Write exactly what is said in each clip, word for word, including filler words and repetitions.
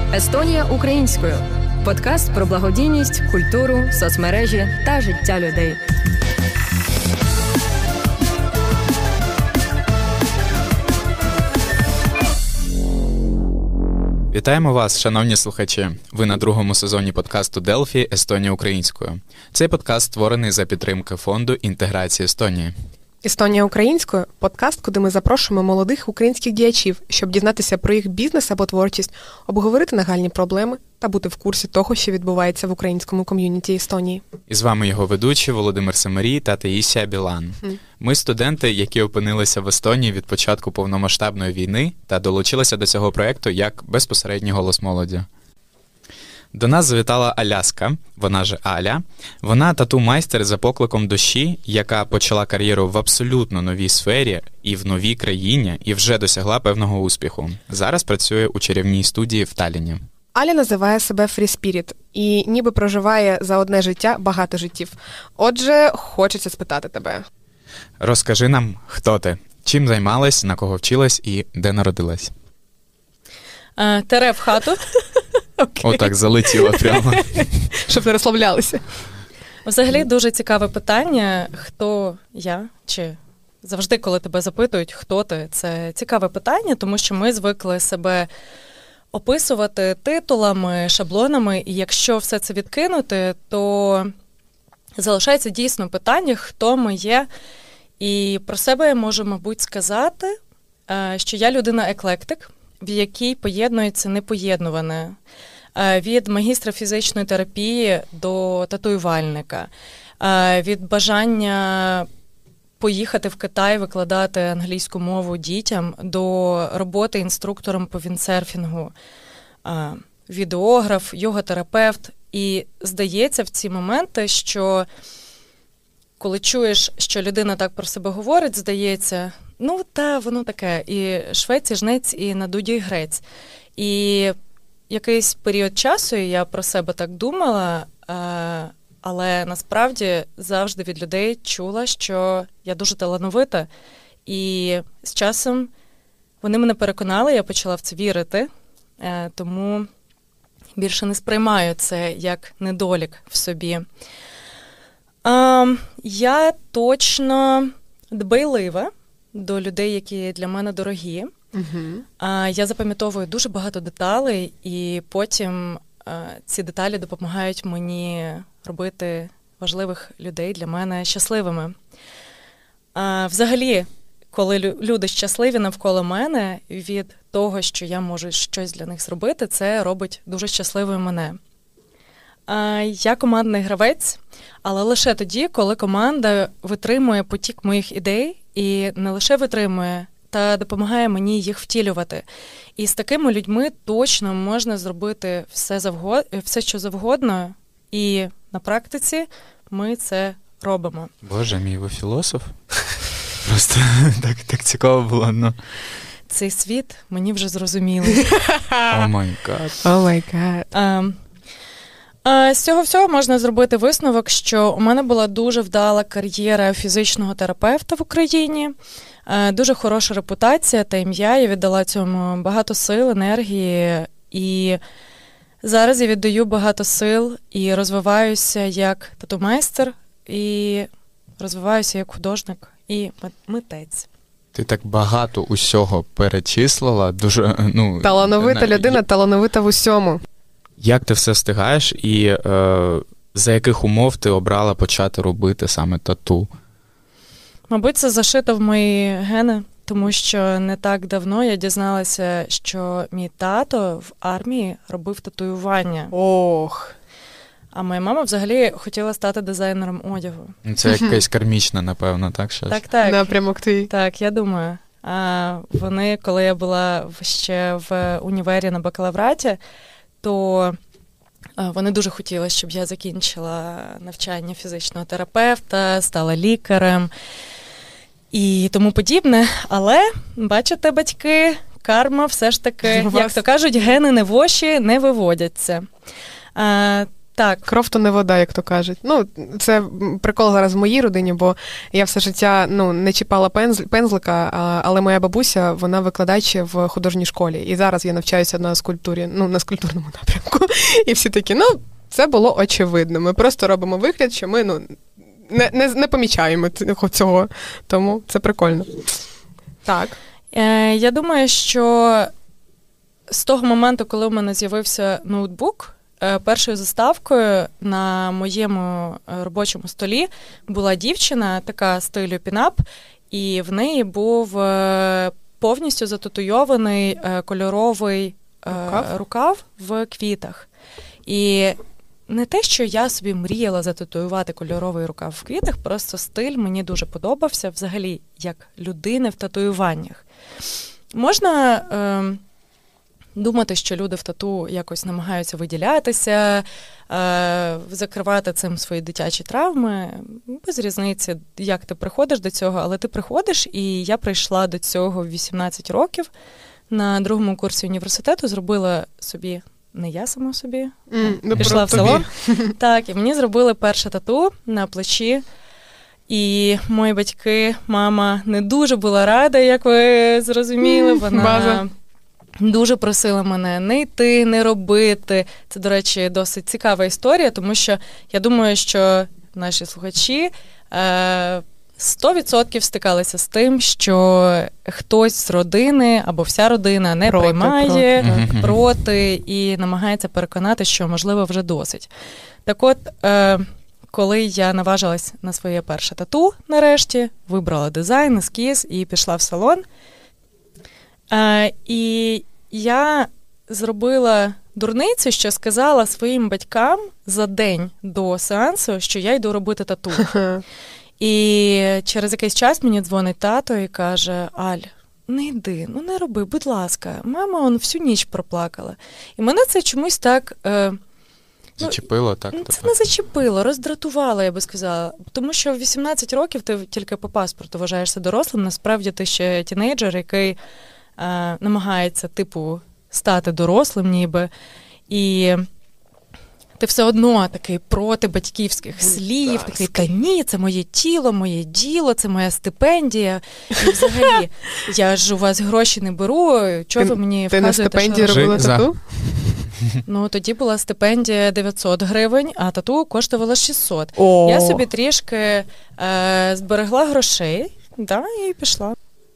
Естонія українською. Подкаст про благодійність, культуру, соцмережі та життя людей. Вітаємо вас, шановні слухачі! Ви на другому сезоні подкасту Delphi «Естонія українською». Цей подкаст створений за підтримки фонду інтеграції Естонії. «Естонія українською» – подкаст, куди ми запрошуємо молодих українських діячів, щоб дізнатися про їх бізнес або творчість, обговорити нагальні проблеми та бути в курсі того, що відбувається в українському ком'юніті Естонії. І з вами його ведучі Володимир Семерій та Таїсія Білан. Mm. Ми студенти, які опинилися в Естонії від початку повномасштабної війни та долучилися до цього проєкту як безпосередній голос молоді. До нас завітала Аляска, вона же Аля. Вона тату-майстер за покликом душі, яка почала кар'єру в абсолютно новій сфері і в новій країні, і вже досягла певного успіху. Зараз працює у чарівній студії в Талліні. Аля називає себе Free Spirit і ніби проживає за одне життя багато життів. Отже, хочеться спитати тебе. Розкажи нам, хто ти, чим займалась, на кого вчилась і де народилась? А, тере в хату. Okay. Отак залетіла прямо. Щоб не розслаблялися. Взагалі дуже цікаве питання, хто я, чи завжди, коли тебе запитують, хто ти, це цікаве питання, тому що ми звикли себе описувати титулами, шаблонами, і якщо все це відкинути, то залишається дійсно питання, хто ми є. І про себе я можу, мабуть, сказати, що я людина-еклектик, в якій поєднується непоєднуване. Від магістра фізичної терапії до татуювальника, від бажання поїхати в Китай, викладати англійську мову дітям, до роботи інструктором по віндсерфінгу, відеограф, йога-терапевт. І здається в ці моменти, що коли чуєш, що людина так про себе говорить, здається, ну, та воно таке, і швець, і жнець, і на дуді, і грець. І якийсь період часу я про себе так думала, але насправді завжди від людей чула, що я дуже талановита. І з часом вони мене переконали, я почала в це вірити, тому більше не сприймаю це як недолік в собі. Я точно дбайлива до людей, які для мене дорогі. Uh-huh. Я запам'ятовую дуже багато деталей, і потім ці деталі допомагають мені робити важливих людей для мене щасливими. Взагалі, коли люди щасливі навколо мене, від того, що я можу щось для них зробити, це робить дуже щасливою мене. Я командний гравець, але лише тоді, коли команда витримує потік моїх ідей і не лише витримує, та допомагає мені їх втілювати. І з такими людьми точно можна зробити все, завгод... все що завгодно, і на практиці ми це робимо. Боже мій, ви філософ? Просто так, так цікаво було. Ну. Цей світ мені вже зрозумілий. О май гад. О май гад. З цього всього можна зробити висновок, що у мене була дуже вдала кар'єра фізичного терапевта в Україні, дуже хороша репутація та ім'я, я віддала цьому багато сил, енергії, і зараз я віддаю багато сил і розвиваюся як тату-майстер, і розвиваюся як художник і митець. Ти так багато усього перечислила, дуже, ну... Талановита не, людина, талановита в усьому. Як ти все встигаєш і е, за яких умов ти обрала почати робити саме тату? Мабуть, це зашито в мої гени, тому що не так давно я дізналася, що мій тато в армії робив татуювання. Ох! А моя мама взагалі хотіла стати дизайнером одягу. Це якась кармічна, напевно, так? Щось? Так, так. Напрямок твій. Так, я думаю. А вони, коли я була ще в універі на бакалавраті, то вони дуже хотіли, щоб я закінчила навчання фізичного терапевта, стала лікарем і тому подібне. Але, бачите, батьки, карма все ж таки, як то кажуть, гени не воші, не виводяться. Так. Кров то не вода, як то кажуть. Ну, це прикол зараз в моїй родині, бо я все життя ну, не чіпала пензл, пензлика, але моя бабуся, вона викладач в художній школі. І зараз я навчаюся на скульптурі, ну, на скульптурному напрямку. І всі такі, ну, це було очевидно. Ми просто робимо вигляд, що ми, ну, не, не, не помічаємо цього. Тому це прикольно. Так. Е, я думаю, що з того моменту, коли у мене з'явився ноутбук, першою заставкою на моєму робочому столі була дівчина, така стилю пінап, і в неї був повністю зататуйований кольоровий рукав, рукав в квітах. І не те, що я собі мріяла зататуювати кольоровий рукав в квітах, просто стиль мені дуже подобався взагалі, як людини в татуюваннях. Можна е, думати, що люди в тату якось намагаються виділятися, е, закривати цим свої дитячі травми. Без різниці, як ти приходиш до цього, але ти приходиш, і я прийшла до цього в вісімнадцять років. На другому курсі університету зробила собі, не я сама собі, mm, пішла в салон. Так, і мені зробили перше тату на плечі. І мої батьки, мама не дуже була рада, як ви зрозуміли. Вона База. дуже просила мене не йти, не робити. Це, до речі, досить цікава історія, тому що я думаю, що наші слухачі сто відсотків стикалися з тим, що хтось з родини або вся родина не проти, приймає, проти. проти і намагається переконати, що, можливо, вже досить. Так от, коли я наважилась на своє перше тату, нарешті, вибрала дизайн, ескіз і пішла в салон. Е, і я зробила дурницю, що сказала своїм батькам за день до сеансу, що я йду робити тату. І через якийсь час мені дзвонить тато і каже: Аль, не йди, ну не роби, будь ласка. Мама он всю ніч проплакала. І мене це чомусь так... Е, Зачепило, так? Ну, це не зачепило, роздратувало, я би сказала. Тому що в вісімнадцять років ти тільки по паспорту вважаєшся дорослим, насправді ти ще тінейджер, який е, намагається, типу, стати дорослим ніби. І ти все одно такий проти батьківських слів, такий, та ні, це моє тіло, моє діло, це моя стипендія. І взагалі, я ж у вас гроші не беру, чого ви мені ти вказуєте, що... Ти на стипендії робила тату? Ну, тоді була стипендія дев'ятсот гривень, а тату коштувала шістсот. О. Я собі трішки е, зберегла грошей, да, і пішла.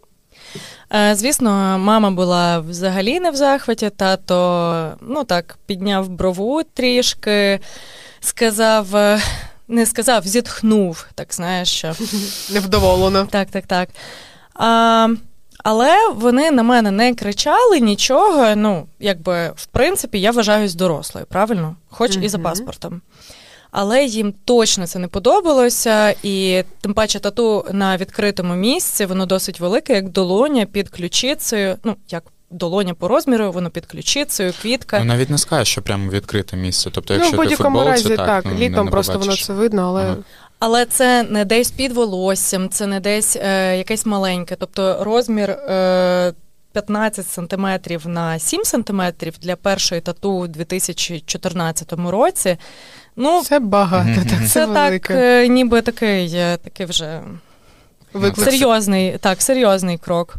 Е, звісно, мама була взагалі не в захваті, тато, ну так, підняв брову трішки, сказав, не сказав, зітхнув, так, знаєш, що... Невдоволено. Так, так, так. А... Але вони на мене не кричали нічого, ну, якби, в принципі, я вважаюсь дорослою, правильно? Хоч mm-hmm. і за паспортом. Але їм точно це не подобалося, і тим паче тату на відкритому місці, воно досить велике, як долоня під ключицею, ну, як долоня по розміру, воно під ключицею, квітка. Ну, навіть не скажеш, що прямо відкрите місце. Тобто, якщо ну, ти в футболці, разі, так, так, ну, літом не просто побачиш. воно це видно, але... Ага. Але це не десь під волоссям, це не десь е, якесь маленьке. Тобто розмір е, п'ятнадцять сантиметрів на сім сантиметрів для першої тату у дві тисячі чотирнадцятому році. Ну, це багато, mm-hmm. так, це, це велике. Так, е, ніби такий, такий вже Виклик. серйозний, так, серйозний крок.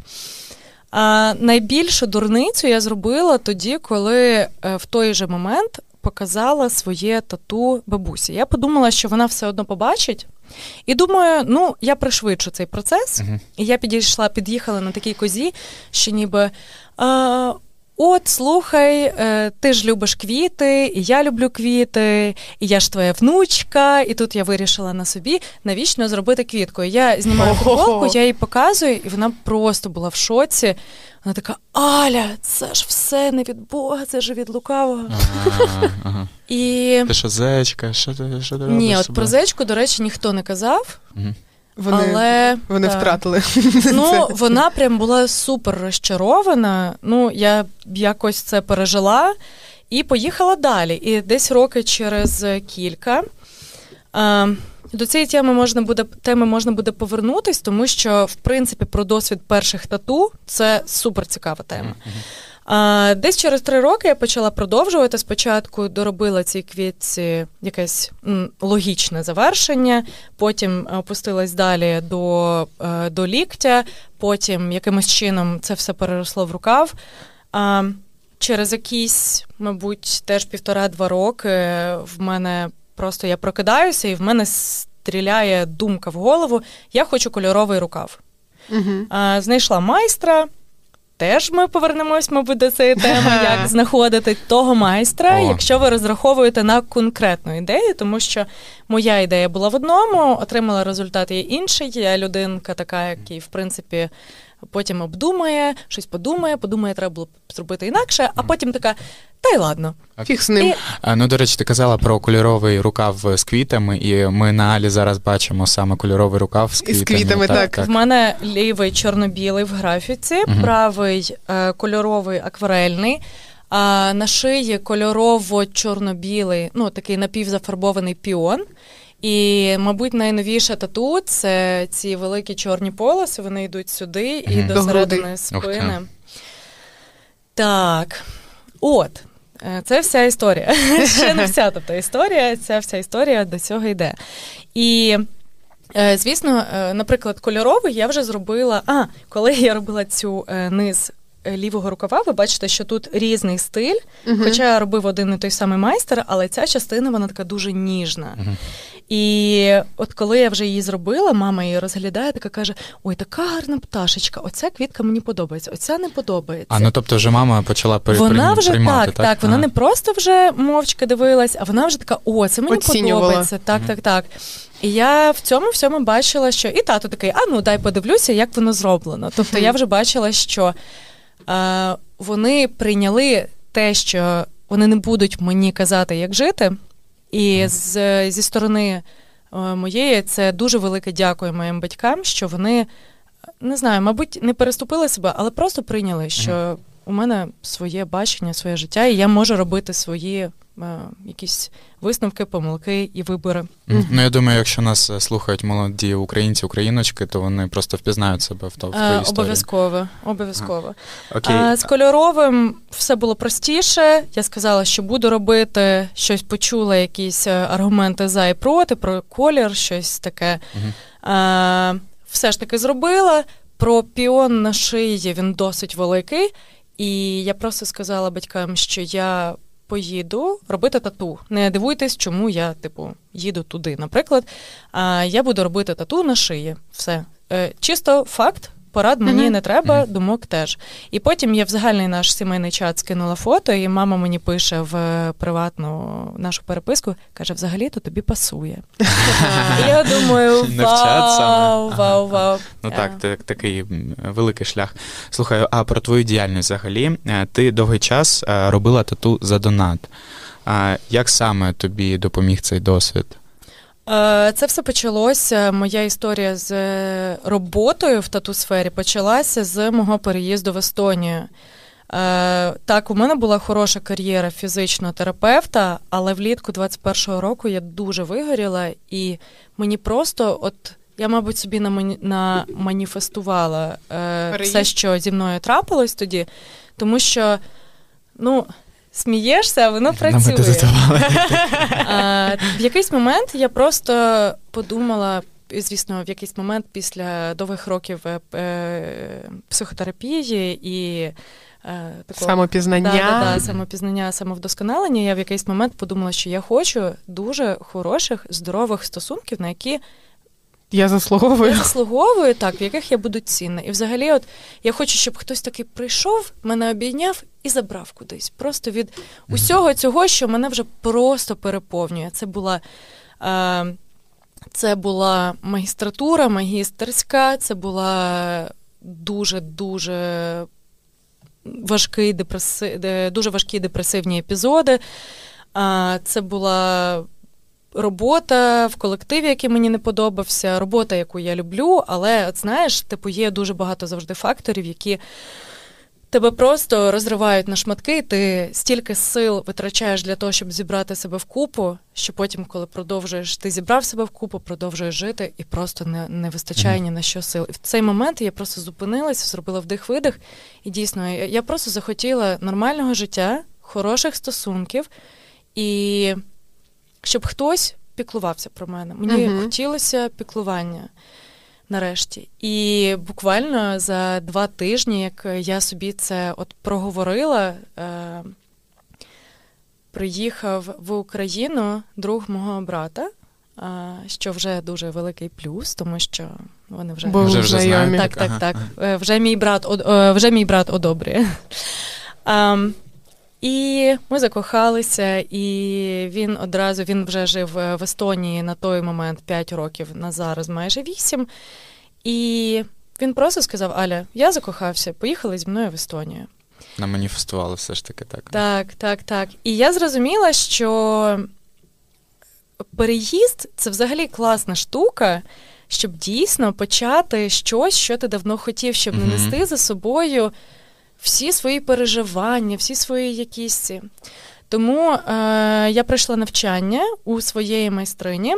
А найбільшу дурницю я зробила тоді, коли е, в той же момент показала своє тату бабусі. Я подумала, що вона все одно побачить. І думаю, ну, я пришвидшу цей процес. Uh-huh. І я підійшла, під'їхала на такій козі, що ніби, а, от, слухай, ти ж любиш квіти, і я люблю квіти, і я ж твоя внучка, і тут я вирішила на собі навічно зробити квітку. І я знімаю футболку, я їй показую, і вона просто була в шоці. Вона така: Аля, це ж все не від Бога, це ж від лукавого. Ага, ага. І... Ти що, зечка? Що ти, що ти робиш? Ні, от собі? Про зечку, до речі, ніхто не казав. Угу. Вони, але, вони да. втратили. Ну, вона прям була супер розчарована. Ну, я якось це пережила і поїхала далі. І десь роки через кілька... А, до цієї теми можна буде, теми можна буде повернутись, тому що, в принципі, про досвід перших тату – це супер цікава тема. А, десь через три роки я почала продовжувати. Спочатку доробила цій квітці якесь м, логічне завершення, потім опустилась далі до, е, до ліктя, потім якимось чином це все переросло в рукав. А, через якісь, мабуть, теж півтора-два роки в мене просто я прокидаюся і в мене стріляє думка в голову, я хочу кольоровий рукав. Угу. А, знайшла майстра. Теж ми повернемось, мабуть, до цієї теми, як знаходити того майстра, О. якщо ви розраховуєте на конкретну ідею, тому що моя ідея була в одному, отримала результат є інший, я людинка така, який, в принципі, потім обдумає, щось подумає, подумає, треба було зробити інакше, а потім така, та й ладно. Фіг з ним. І... Ну, до речі, ти казала про кольоровий рукав з квітами, і ми на Алі зараз бачимо саме кольоровий рукав з квітами. З квітами, так. так. В мене лівий чорно-білий в графіці, угу. правий е, кольоровий акварельний, а на шиї кольорово-чорно-білий, ну, такий напівзафарбований піон. І, мабуть, найновіше тату – це ці великі чорні полоси, вони йдуть сюди і mm-hmm. до середини спини. Так, от, це вся історія. Ще не вся тобто історія, ця вся історія до цього йде. І, звісно, наприклад, кольоровий я вже зробила, а, коли я робила цю низ лівого рукава, ви бачите, що тут різний стиль, uh-huh. хоча робив один і той самий майстер, але ця частина, вона така дуже ніжна. Uh-huh. І от коли я вже її зробила, мама її розглядає, така каже, ой, така гарна пташечка, оця квітка мені подобається, оця не подобається. А, ну тобто вже мама почала при, вона вже, приймати, так? так, так, вона а. не просто вже мовчки дивилась, а вона вже така, о, це мені Оцінювала. подобається, так, uh-huh. так, так. І я в цьому всьому бачила, що і тато такий, а ну дай подивлюся, як воно зроблено. Тобто uh-huh. я вже бачила, що Uh, вони прийняли те, що вони не будуть мені казати, як жити, і з, зі сторони uh, моєї це дуже велике дякую моїм батькам, що вони, не знаю, мабуть, не переступили себе, але просто прийняли, що у мене своє бачення, своє життя, і я можу робити свої uh, якісь висновки, помилки і вибори. Mm-hmm. Ну, я думаю, якщо нас слухають молоді українці, україночки, то вони просто впізнають себе в, то, в твоїй історії. Обов'язково, обов'язково. А, а, з кольоровим все було простіше. Я сказала, що буду робити, щось почула, якісь аргументи за і проти, про колір, щось таке. Mm-hmm. А, все ж таки зробила. Про піон на шиї, він досить великий. І я просто сказала батькам, що я поїду робити тату. Не дивуйтесь, чому я, типу, їду туди, наприклад. А я буду робити тату на шиї. Все. Е, чисто факт, порад мені mm-hmm. не треба, mm-hmm. думок теж. І потім я в загальний наш сімейний чат скинула фото, і мама мені пише в приватну нашу переписку, каже, взагалі-то тобі пасує. І я думаю, вау, вау, вау. Ну так, такий великий шлях. Слухай, а про твою діяльність взагалі, ти довгий час робила тату за донат. Як саме тобі допоміг цей досвід? Це все почалося, моя історія з роботою в тату-сфері почалася з мого переїзду в Естонію. Так, у мене була хороша кар'єра фізичного терапевта, але влітку двадцять першого року я дуже вигоріла, і мені просто, от, я, мабуть, собі наманіфестувала все, що зі мною трапилось тоді, тому що, ну... Смієшся, а воно працює. А, в якийсь момент я просто подумала, звісно, в якийсь момент після довгих років е, психотерапії і е, такого, самопізнання. Да, да, да, самопізнання, самовдосконалення, я в якийсь момент подумала, що я хочу дуже хороших, здорових стосунків, на які Я заслуговую. Я заслуговую, так, в яких я буду цінна. І взагалі, от, я хочу, щоб хтось такий прийшов, мене обійняв і забрав кудись. Просто від усього цього, що мене вже просто переповнює. Це була, е, це була магістратура, магістерська, це була дуже-дуже важкі, депреси, дуже важкі депресивні епізоди. Е, це була... робота в колективі, який мені не подобався, робота, яку я люблю, але, от знаєш, типу, є дуже багато завжди факторів, які тебе просто розривають на шматки, ти стільки сил витрачаєш для того, щоб зібрати себе вкупу, що потім, коли продовжуєш, ти зібрав себе вкупу, продовжуєш жити, і просто не, не вистачає ні на що сил. І в цей момент я просто зупинилася, зробила вдих-видих, і дійсно, я просто захотіла нормального життя, хороших стосунків, і щоб хтось піклувався про мене. Мені uh-huh. хотілося піклування. Нарешті. І буквально за два тижні, як я собі це от проговорила, е, приїхав в Україну друг мого брата, е, що вже дуже великий плюс, тому що вони вже... Бо вже вже знайомі. Так, так, ага. так. Е, вже мій брат, е, вже мій брат одобрює. Е, і ми закохалися, і він одразу, він вже жив в Естонії на той момент п'ять років, на зараз майже вісім. І він просто сказав: Аля, я закохався, поїхали зі мною в Естонію. На маніфестували все ж таки, так? Так, так, так. І я зрозуміла, що переїзд – це взагалі класна штука, щоб дійсно почати щось, що ти давно хотів, щоб не нести за собою всі свої переживання, всі свої якісь. Тому е, я пройшла навчання у своєї майстрині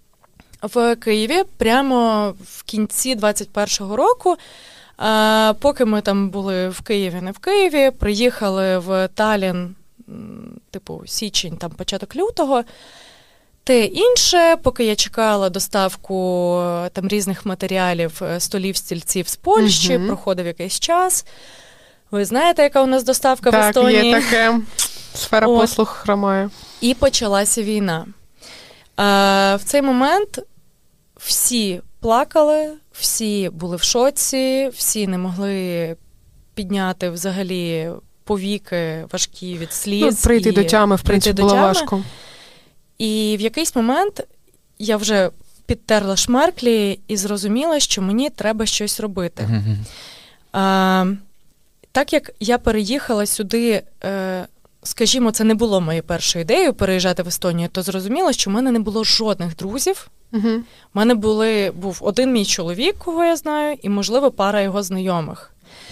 в Києві прямо в кінці двадцять першого року. Е, поки ми там були в Києві, не в Києві, приїхали в Таллін, типу січень, там початок лютого. Те інше, поки я чекала доставку там різних матеріалів, столів, стільців з Польщі, угу. проходив якийсь час. Ви знаєте, яка у нас доставка так, в Естонії? Так, є таке. Сфера От. послуг хромає. І почалася війна. А, в цей момент всі плакали, всі були в шоці, всі не могли підняти взагалі повіки важкі від сліз. Ну, прийти до тями, в принципі, було тями. Важко. І в якийсь момент я вже підтерла шмарклі і зрозуміла, що мені треба щось робити. Mm-hmm. А, так як я переїхала сюди, е, скажімо, це не було моєю першою ідеєю переїжджати в Естонію, то зрозуміла, що в мене не було жодних друзів. Uh-huh. У мене були, був один мій чоловік, кого я знаю, і, можливо, пара його знайомих.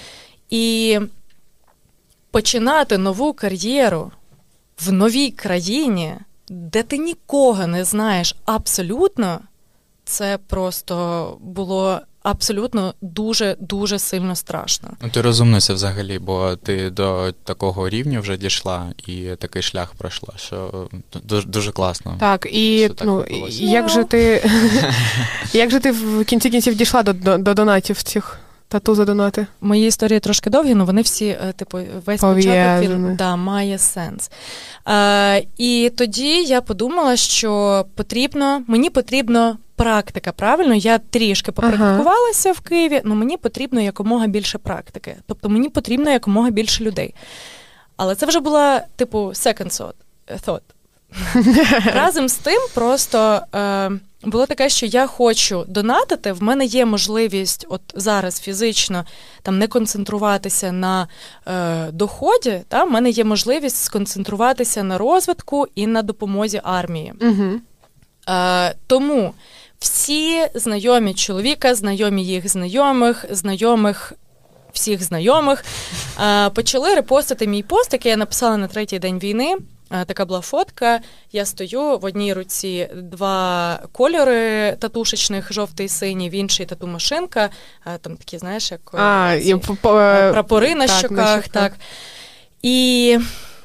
І починати нову кар'єру в новій країні, де ти нікого не знаєш абсолютно, це просто було абсолютно дуже-дуже сильно страшно. Ну, ти розумниця взагалі, бо ти до такого рівня вже дійшла і такий шлях пройшла, що дуже, дуже класно. Так, і так ну, як же ти як же ти в кінці кінців дійшла до, до, до донатів цих? Тату за донати. Мої історії трошки довгі, але вони всі, типу, весь початок він да, має сенс. Е, і тоді я подумала, що потрібно, мені потрібно практика, правильно? Я трішки попрактикувалася ага. в Києві, але мені потрібно якомога більше практики. Тобто мені потрібно якомога більше людей. Але це вже була, типу, second thought. Разом з тим просто... Е, було таке, що я хочу донатити, в мене є можливість от зараз фізично там не концентруватися на е, доході, та, в мене є можливість сконцентруватися на розвитку і на допомозі армії. Угу. Е, тому всі знайомі чоловіка, знайомі їх знайомих, знайомих всіх знайомих е, почали репостити мій пост, який я написала на третій день війни. Така була фотка, я стою, в одній руці два кольори татушечних, жовтий і синій, в іншій тату-машинка, там такі, знаєш, як а, ці, по, по, прапори на так, щоках. Так. І,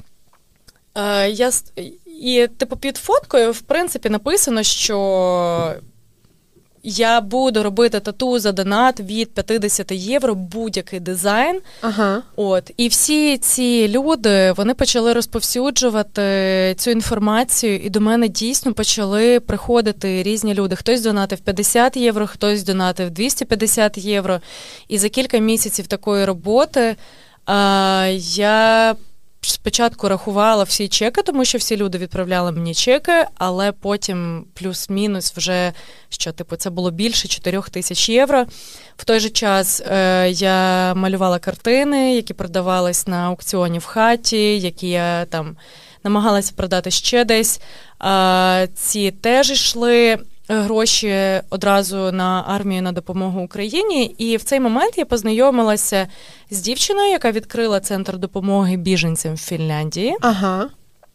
е, я, і типу під фоткою, в принципі, написано, що я буду робити тату за донат від п'ятдесят євро, будь-який дизайн. Ага. От. І всі ці люди, вони почали розповсюджувати цю інформацію, і до мене дійсно почали приходити різні люди. Хтось донатив п'ятдесят євро, хтось донатив двісті п'ятдесят євро. І за кілька місяців такої роботи а, я спочатку рахувала всі чеки, тому що всі люди відправляли мені чеки, але потім плюс-мінус вже, що типу, це було більше чотирьох тисяч євро. В той же час е, я малювала картини, які продавались на аукціоні в хаті, які я там намагалася продати ще десь. Е, ці теж йшли. гроші одразу на армію, на допомогу Україні. І в цей момент я познайомилася з дівчиною, яка відкрила центр допомоги біженцям в Фінляндії. Ага.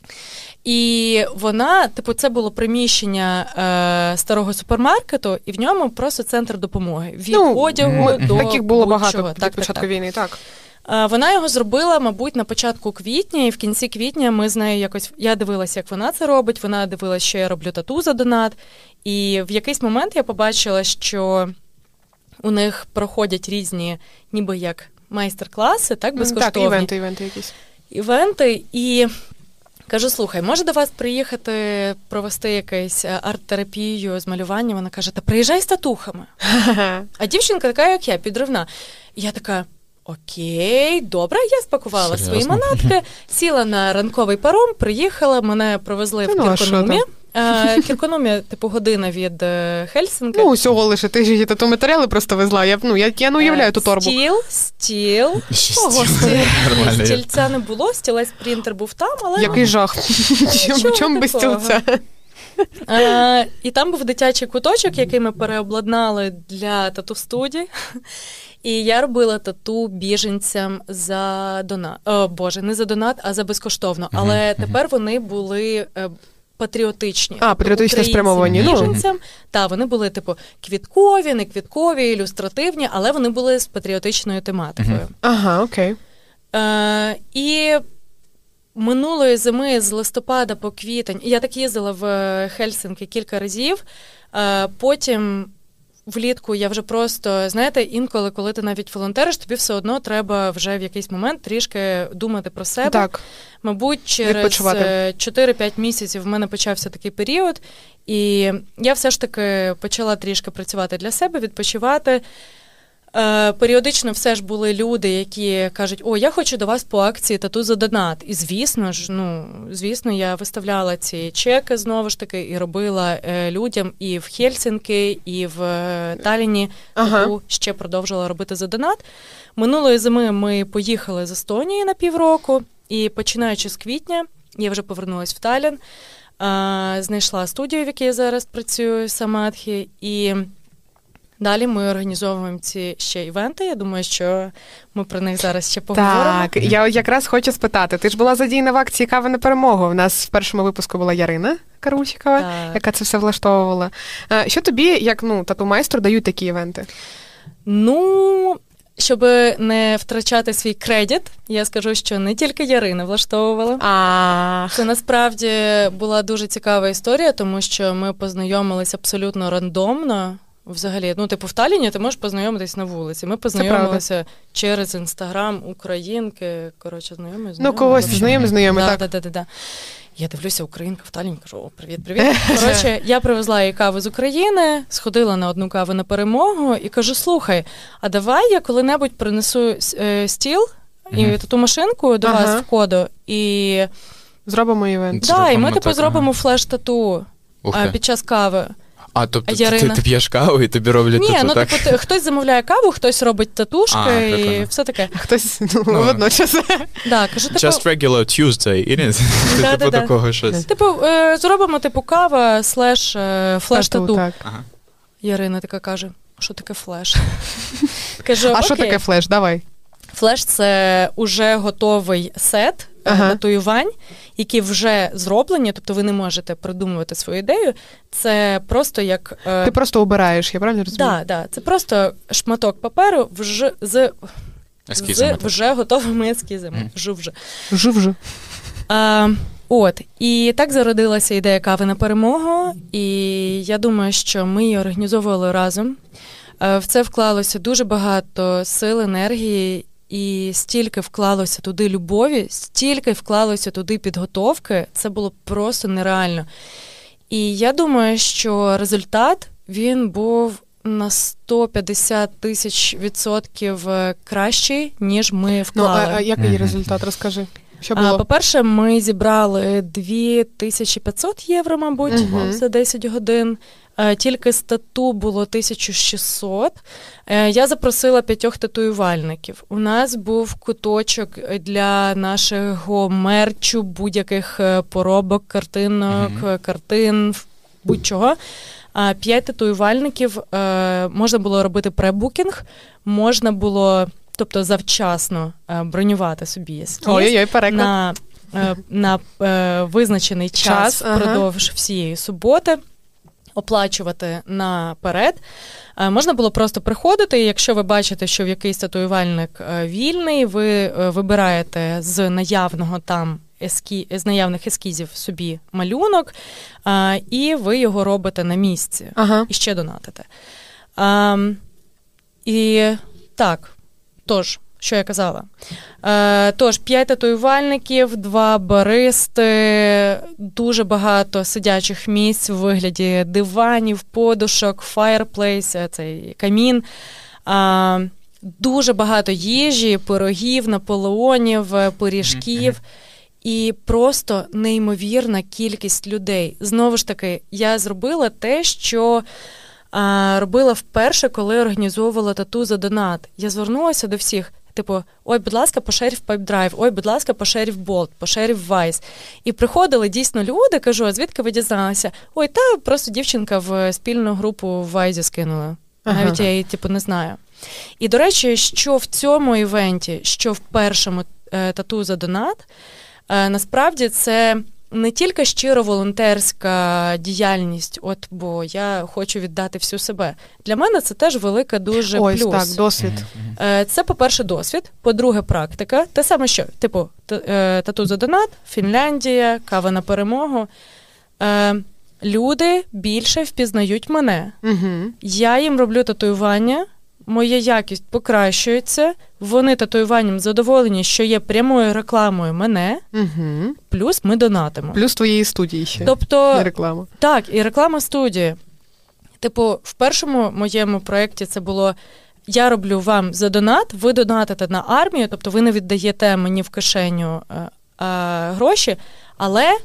І вона, типу, це було приміщення е, старого супермаркету, і в ньому просто центр допомоги. Від ну, одягу м- до таких було будь-чого. багато від так, початку так, війни, так. Е, вона його зробила, мабуть, на початку квітня, і в кінці квітня ми з нею якось... Я дивилася, як вона це робить, вона дивилася, що я роблю тату за донат. І в якийсь момент я побачила, що у них проходять різні, ніби як майстер-класи, так, безкоштовні. Так, івенти, івенти якісь. Івенти, і... Кажу, слухай, може до вас приїхати провести якусь арт-терапію з малювання? Вона каже, та приїжджай з татухами. А дівчинка така, як я, підривна. І я така, окей, добре, я спакувала Серйозно? свої манатки, сіла на ранковий паром, приїхала, мене провезли ну, в Кірконумі. Кірконумі, типу, година від Хельсинки. Ну, усього лише, ти ж тату матеріали просто везла. Я, ну, я, я не уявляю ту торбу. Стіл, стіл. Ого, стіл. Стільця не було, стілець принтер був там, але... Який жах. Чому без стільця? А, і там був дитячий куточок, який ми переобладнали для тату-студії. І я робила тату біженцям за донат. О, Боже, не за донат, а за безкоштовно. Але тепер вони були... патріотичні. А, патріотично спрямовані. Біженцям. Так, вони були, типу, квіткові, не квіткові, ілюстративні, але вони були з патріотичною тематикою. Uh-huh. Ага, окей. Е, і минулої зими з листопада по квітень, я так їздила в Хельсинки кілька разів, е, потім влітку я вже просто, знаєте, інколи, коли ти навіть волонтериш, тобі все одно треба вже в якийсь момент трішки думати про себе. Так. Мабуть, через чотири-п'ять місяців в мене почався такий період, і я все ж таки почала трішки працювати для себе, відпочивати. Е, періодично все ж були люди, які кажуть, о, я хочу до вас по акції тату за донат. І звісно ж, ну, звісно, я виставляла ці чеки знову ж таки і робила е, людям і в Хельсинки, і в е, Талліні ага. тату ще продовжила робити за донат. Минулої зими ми поїхали з Естонії на півроку, і починаючи з квітня, я вже повернулася в Таллін, е, знайшла студію, в якій я зараз працюю, Самадхі, і далі ми організовуємо ці ще івенти. Я думаю, що ми про них зараз ще поговоримо. Так, я якраз хочу спитати. Ти ж була задіяна в акції «Кава на перемогу». У нас в першому випуску була Ярина Карульчикова, так. яка це все влаштовувала. Що тобі, як ну, тату-майстру, дають такі івенти? Ну, щоб не втрачати свій кредит, я скажу, що не тільки Ярина влаштовувала. А Це насправді була дуже цікава історія, тому що ми познайомилися абсолютно рандомно. Взагалі, ну, типу, в Талліні ти можеш познайомитись на вулиці. Ми познайомилися через Інстаграм українки. Коротше, знайомі, знайомі. Ну, когось знайомі, знайомі, да, так. Да, да, да, да. Я дивлюся, українка в Талліні, кажу, о, привіт-привіт. Коротше, я привезла їй каву з України, сходила на одну каву на перемогу і кажу, слухай, а давай я коли-небудь принесу е, стіл і mm-hmm. тату машинку до ага. вас в коду і... Зробимо івент. Так, да, і ми, типу, так, зробимо ага. флеш-тату а, під час кави. А, тобто а ти, ти п'єш каву і тобі роблять Ні, тату, ну, так? типу, хтось замовляє каву, хтось робить татушки а, і все таке. Хтось, ну, ну водночас. Да, кажу, типу... Just regular Tuesday, і не? Да, типу да, такого да. щось. Типу, е, зробимо, типу, кава слеш е, флеш-тату. Ага. Ярина така каже, що таке флеш? Кажу, а що таке флеш? Давай. Флеш – це уже готовий сет ага. татуювань, які вже зроблені, тобто ви не можете придумувати свою ідею. Це просто як... Ти просто обираєш, я правильно розумію? Так, да, да. Це просто шматок паперу вже, з, з вже готовими ескізами. Mm. Жив-вже. Жив-вже. А, от, і так зародилася ідея кави на перемогу, і я думаю, що ми її організовували разом. В це вклалося дуже багато сил, енергії, і стільки вклалося туди любові, стільки вклалося туди підготовки, це було просто нереально. І я думаю, що результат, він був на сто п'ятдесят тисяч відсотків кращий, ніж ми вклали. Ну, а, а який mm-hmm. результат? Розкажи. Що було? А, по-перше, ми зібрали дві тисячі п'ятсот євро, мабуть, mm-hmm. за десять годин. Тільки з тату було тисяча шістсот. Я запросила п'ятьох татуювальників. У нас був куточок для нашого мерчу, будь-яких поробок, картинок, mm-hmm. картин, будь-чого. А п'ять татуювальників е, можна було робити пребукінг, можна було, тобто завчасно е, бронювати собі ескіз. Ой-ой-ой, переклад. На, е, на е, визначений час, Час, ага. впродовж всієї суботи, оплачувати наперед. Е, можна було просто приходити, і якщо ви бачите, що в якийсь татуювальник е, вільний, ви е, вибираєте з наявного там ескі... з наявних ескізів собі малюнок, е, і ви його робите на місці. Ага. І ще донатите. Е, і так, тож, що я казала. Е, тож, п'ять татуювальників, два баристи, дуже багато сидячих місць у вигляді диванів, подушок, фаєрплейс, цей камін. Е, дуже багато їжі, пирогів, наполеонів, пиріжків. І просто неймовірна кількість людей. Знову ж таки, я зробила те, що а, робила вперше, коли організовувала тату за донат. Я звернулася до всіх, типу, ой, будь ласка, пошерів PipeDrive, ой, будь ласка, пошерів Bolt, пошерів Vice. І приходили дійсно люди, кажу, а звідки ви дізналися? Ой, та просто дівчинка в спільну групу в Vice скинула. Ага. Навіть я її, типу, не знаю. І, до речі, що в цьому івенті, що в першому е, тату за донат, е, насправді це не тільки щиро волонтерська діяльність, от, бо я хочу віддати всю себе. Для мене це теж велика дуже Ось, плюс. так, досвід. Е, це, по-перше, досвід, по-друге, практика. Те саме, що, типу, тату за донат, Фінляндія, кава на перемогу. Е, люди більше впізнають мене. Угу. Я їм роблю татуювання, моя якість покращується, вони татуюванням задоволені, що є прямою рекламою мене, Угу. плюс ми донатимо. Плюс твоєї студії ще. Тобто, Не реклама. так, і реклама студії. Типу, в першому моєму проєкті це було я роблю вам за донат, ви донатите на армію, тобто ви не віддаєте мені в кишеню а, а, гроші, але,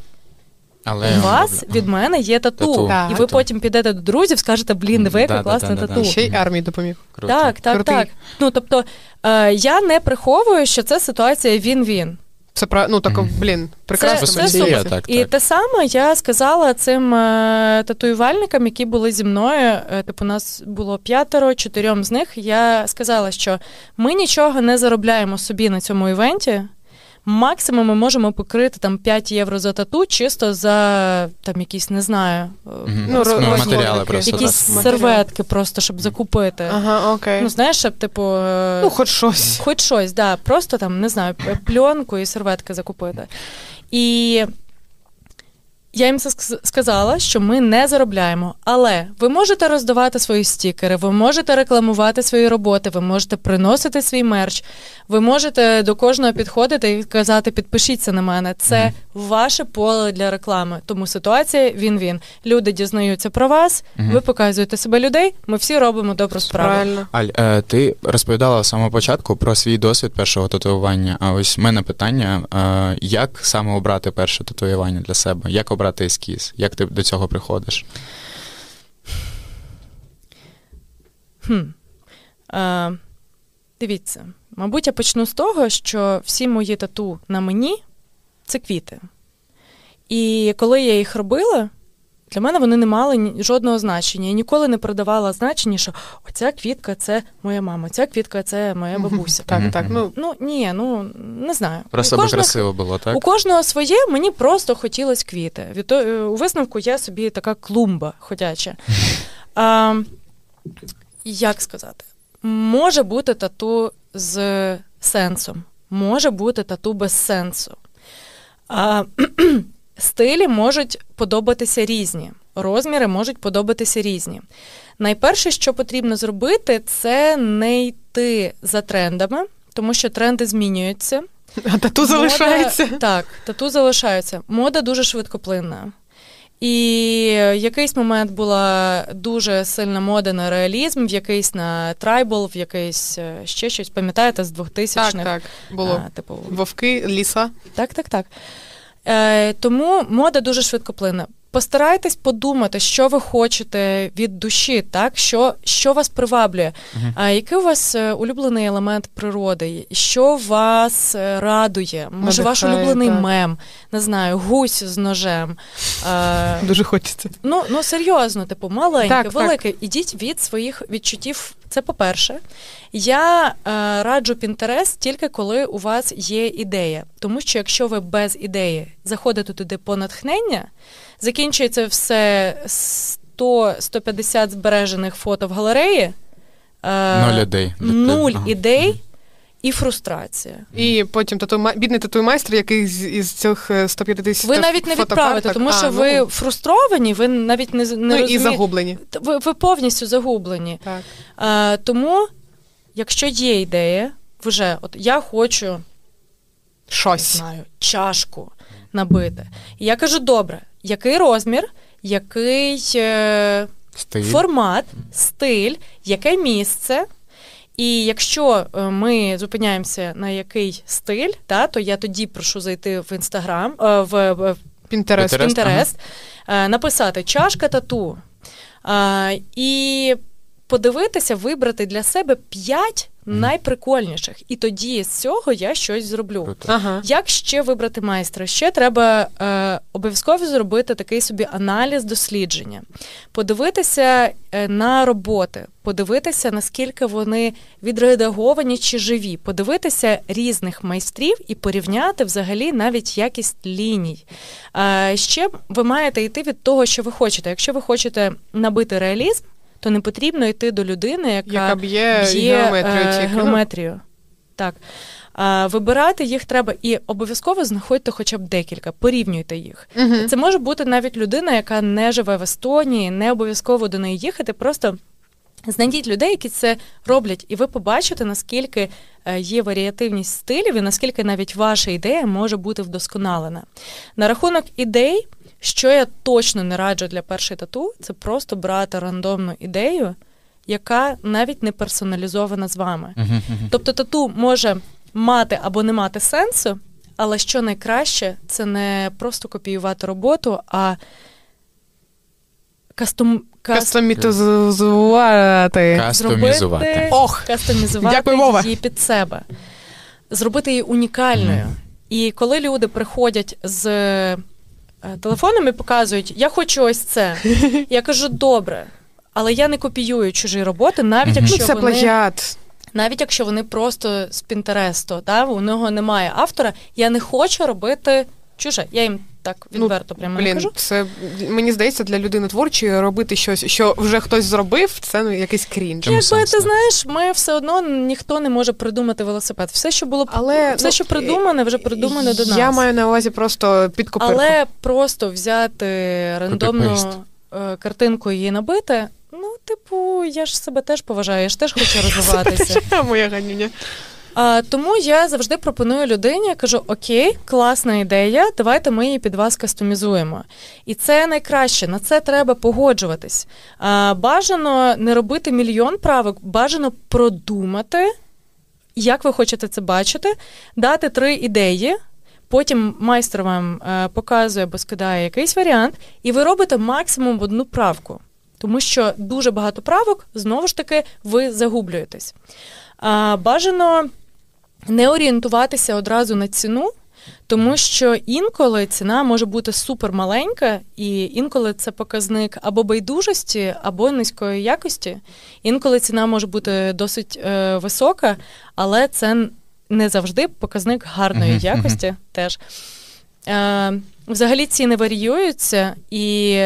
Але у вас роблю. від мене є тату. Тату. Так. І ви потім підете до друзів, скажете, блін, диви, яке Да, да, класне да, да, тату. да. Ще й армії допоміг. Круто. Так, так, Крутий. так. Ну, тобто, е, я не приховую, що це ситуація він-він. Це про, ну так, Мгм. блін, прекрасно. Це мені супер. здається. Так, І так. те саме я сказала цим е, татуювальникам, які були зі мною, е, типу, нас було п'ятеро, чотирьом з них, я сказала, що ми нічого не заробляємо собі на цьому івенті, максимум ми можемо покрити там п'ять євро за тату, чисто за там якісь, не знаю, е, Мгм. Ну, Ну, роз- матеріали розмови просто. якісь так. матеріал. серветки просто, щоб закупити. Ага, окей. Ну, знаєш, щоб, типу, е, Ну, хоч щось. хоч щось, да, просто там, не знаю, п- пленку і серветки закупити. І я їм це ск- сказала, що ми не заробляємо, але ви можете роздавати свої стікери, ви можете рекламувати свої роботи, ви можете приносити свій мерч, ви можете до кожного підходити і казати, підпишіться на мене. Це Мгм. ваше поле для реклами. Тому ситуація він-він. Люди дізнаються про вас, Мгм. ви показуєте себе людей, ми всі робимо добру справу. Правильно. Аль, е, ти розповідала з самого початку про свій досвід першого татуювання. А ось в мене питання, е, як саме обрати перше татуювання для себе? Як обрати ескіз? Як ти до цього приходиш? Хм. Е, дивіться, мабуть, я почну з того, що всі мої тату на мені – це квіти. І коли я їх робила, для мене вони не мали ні- жодного значення. Я ніколи не продавала значення, що оця квітка – це моя мама, ця квітка – це моя бабуся. Так, Мгм. так. Ну, Ну, ні, ну, не знаю. Просто У би кожного- красиво було, так? У кожного своє, мені просто хотілось квіти. Від, е, у висновку я собі така клумба ходяча. А, як сказати? Може бути тату з сенсом, може бути тату без сенсу. А, стилі можуть подобатися різні, розміри можуть подобатися різні. Найперше, що потрібно зробити, це не йти за трендами, тому що тренди змінюються. а тату Мода- залишається. Так, тату залишаються. Мода дуже швидкоплинна. І в якийсь момент була дуже сильна мода на реалізм, в якийсь на трайбл, в якийсь е, ще щось, пам'ятаєте, з Так, двохтисячних? так, було. А, типу, Вовки, ліса. так, так, так. Е, тому мода дуже швидкоплинна. постарайтесь подумати, що ви хочете від душі, так? Що, що вас приваблює, uh-huh. а який у вас улюблений елемент природи, що вас радує, може ваш улюблений так. мем, не знаю, гусь з ножем. А, дуже хочеться. Ну, ну серйозно, типу, маленьке, так, велике, так. ідіть від своїх відчуттів, це по-перше. Я е, раджу Pinterest тільки коли у вас є ідея, тому що якщо ви без ідеї заходите туди по натхнення, закінчується все сто - сто п'ятдесят збережених фото в галереї, е, нуль ідей, нуль ага. ідей і фрустрація. І потім тату, бідний тату-майстер, який з, із цих сто п'ятдесят ви навіть не відправите, тому що а, ви ну, фрустровані, ви навіть не, не ну, розумієте. І загублені. Ви, ви повністю загублені. Так. А, тому, якщо є ідея, вже, от я хочу щось, не знаю, чашку набити. І я кажу, добре, який розмір, який е, стиль. формат, стиль, яке місце. І якщо ми зупиняємося на який стиль, та, то я тоді прошу зайти в Інстаграм, в, в Pinterest, Pinterest, Pinterest ага. написати «чашка тату» і подивитися, вибрати для себе п'ять найприкольніших. І тоді з цього я щось зроблю. Ага. Як ще вибрати майстра? Ще треба е, обов'язково зробити такий собі аналіз дослідження. Подивитися е, на роботи, подивитися, наскільки вони відредаговані чи живі, подивитися різних майстрів і порівняти взагалі навіть якість ліній. Е, ще ви маєте йти від того, що ви хочете. Якщо ви хочете набити реалізм, то не потрібно йти до людини, яка, яка б'є, б'є геометрію. Е, геометрію. Так. А, вибирати їх треба і обов'язково знаходьте хоча б декілька, порівнюйте їх. Угу. Це може бути навіть людина, яка не живе в Естонії, не обов'язково до неї їхати, просто знайдіть людей, які це роблять, і ви побачите, наскільки є варіативність стилів і наскільки навіть ваша ідея може бути вдосконалена. На рахунок ідей, що я точно не раджу для першої тату, це просто брати рандомну ідею, яка навіть не персоналізована з вами. Uh-huh, uh-huh. Тобто тату може мати або не мати сенсу, але що найкраще, це не просто копіювати роботу, а кастом... кастомізувати. Кастомізувати. Ох, кастомізувати дякую, її під себе. Зробити її унікальною. Mm. І коли люди приходять з телефоном і показують, я хочу ось це. Я кажу, добре, але я не копіюю чужі роботи, навіть mm-hmm. якщо ну, це вони... плагіат. Навіть якщо вони просто з Пінтересту, да, у нього немає автора, я не хочу робити чуже. Я їм так відверто ну, прямо блін, не кажу. Це, мені здається, для людини творчої робити щось, що вже хтось зробив, це ну, якийсь крінж. Якби, ти знаєш, ми все одно, ніхто не може придумати велосипед. Все, що було, але, все, ну, що придумане, вже придумане до нас. Я маю на увазі просто під копирку. Але просто взяти рандомну Copy-paste. Картинку і її набити, ну, типу, я ж себе теж поважаю, я ж теж хочу розвиватися. Це моя ганюня. А, тому я завжди пропоную людині, кажу, окей, класна ідея, давайте ми її під вас кастомізуємо. І це найкраще, на це треба погоджуватись. А, бажано не робити мільйон правок, бажано продумати, як ви хочете це бачити, дати три ідеї, потім майстер вам а, показує або скидає якийсь варіант, і ви робите максимум одну правку. Тому що дуже багато правок, знову ж таки, ви загублюєтесь. А, бажано не орієнтуватися одразу на ціну, тому що інколи ціна може бути супермаленька, і інколи це показник або байдужості, або низької якості. Інколи ціна може бути досить е, висока, але це не завжди показник гарної uh-huh, якості uh-huh. теж. Е, взагалі ціни варіюються, і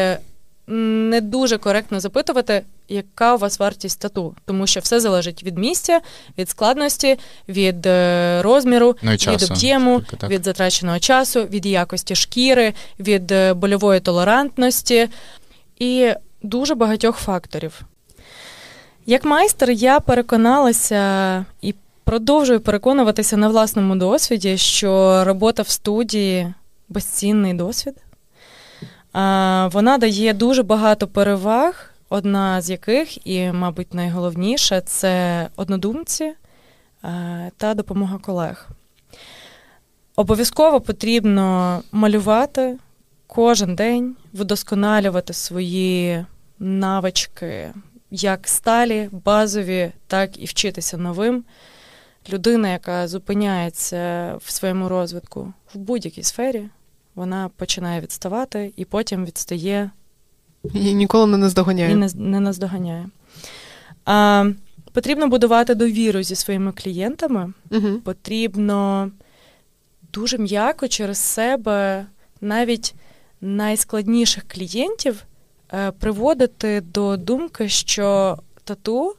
не дуже коректно запитувати, яка у вас вартість тату, тому що все залежить від місця, від складності, від е, розміру, ну, від об'єму, від затраченого часу, від якості шкіри, від е, больової толерантності і дуже багатьох факторів. Як майстер я переконалася і продовжую переконуватися на власному досвіді, що робота в студії – безцінний досвід. А, вона дає дуже багато переваг, одна з яких, і, мабуть, найголовніша, це однодумці а, та допомога колег. Обов'язково потрібно малювати, кожен день вдосконалювати свої навички, як сталі, базові, так і вчитися новим. Людина, яка зупиняється в своєму розвитку в будь-якій сфері, вона починає відставати і потім відстає. І ніколи не наздоганяє. І не, не наздоганяє. А, потрібно будувати довіру зі своїми клієнтами. Угу. Потрібно дуже м'яко через себе навіть найскладніших клієнтів е, приводити до думки, що тату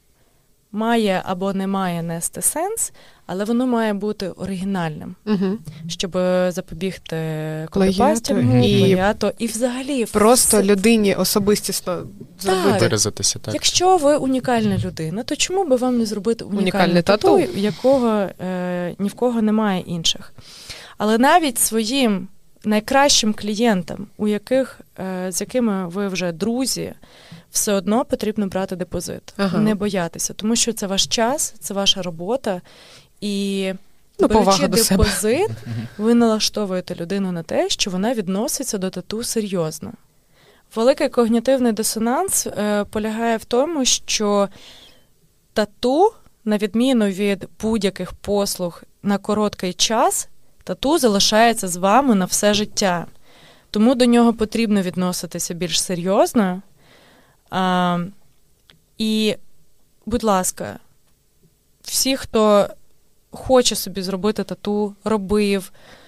має або не має нести сенс, але воно має бути оригінальним, Угу. щоб запобігти копіпастінгу, і плагіату і взагалі просто все. людині особистісно зробити. Виразитися, так. Якщо ви унікальна людина, то чому би вам не зробити унікальне, Унікальне тату, тату? якого е, ні в кого немає інших? Але навіть своїм найкращим клієнтам, у яких, е, з якими ви вже друзі, все одно потрібно брати депозит. Ага. Не боятися, тому що це ваш час, це ваша робота. І Ну, беручи повага до себе. депозит, ви налаштовуєте людину на те, що вона відноситься до тату серйозно. Великий когнітивний дисонанс е, полягає в тому, що тату, на відміну від будь-яких послуг на короткий час, тату залишається з вами на все життя. Тому до нього потрібно відноситися більш серйозно. А, і, будь ласка, всі, хто хоче собі зробити тату, робив,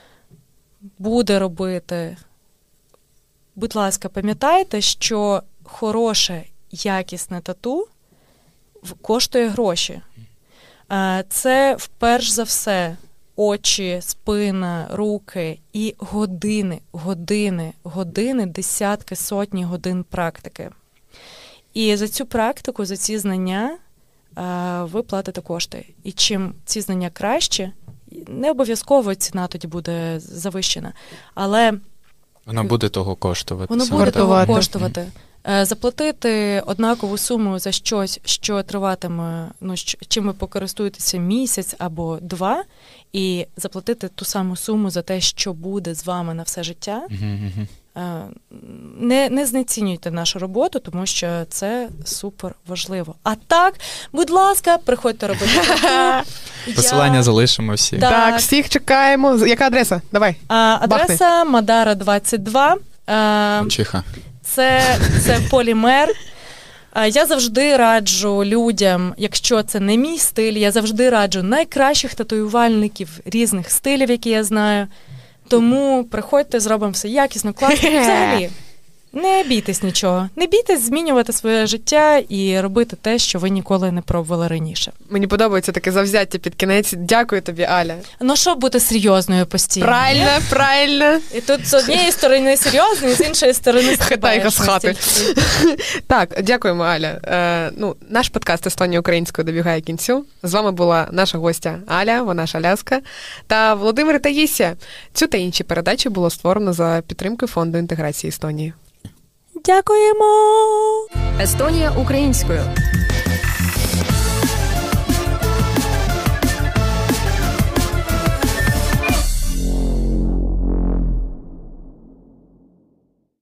буде робити, будь ласка, пам'ятайте, що хороше, якісне тату коштує гроші. А, це, вперш за все, очі, спина, руки і години, години, години, десятки, сотні годин практики. І за цю практику, за ці знання ви платите кошти. І чим ці знання краще, не обов'язково ціна тоді буде завищена, але Воно буде того коштувати. воно саме буде так. того коштувати. Заплатити однакову суму за щось, що триватиме, ну, чим ви покористуєтеся місяць або два, і заплатити ту саму суму за те, що буде з вами на все життя. Угу. Не, не знецінюйте нашу роботу, тому що це супер важливо. А так, будь ласка, приходьте робити тату. Посилання Я... залишимо всі. Так. Так, всіх чекаємо. Яка адреса? Давай. А, адреса Мадара двадцять два. А, Чиха. це, це полімер. А, я завжди раджу людям, якщо це не мій стиль, я завжди раджу найкращих татуювальників різних стилів, які я знаю. Тому приходьте, зробимо все якісно, класно. Взагалі, не бійтесь нічого. Не бійтесь змінювати своє життя і робити те, що ви ніколи не пробували раніше. Мені подобається таке завзяття під кінець. Дякую тобі, Аля. Ну, щоб бути серйозною постійно? Правильно, правильно. І тут з однієї сторони серйозно, і з іншої сторони Хитайка з хати. стільки. Так, дякуємо, Аля. Е, ну, наш подкаст «Естонія українською» добігає кінцю. З вами була наша гостя Аля, вона шаляска, та Володимир Таїсія. Цю та інші передачі було створено за підтримкою Фонду інтеграції Естонії. Дякуємо! Естонія українською.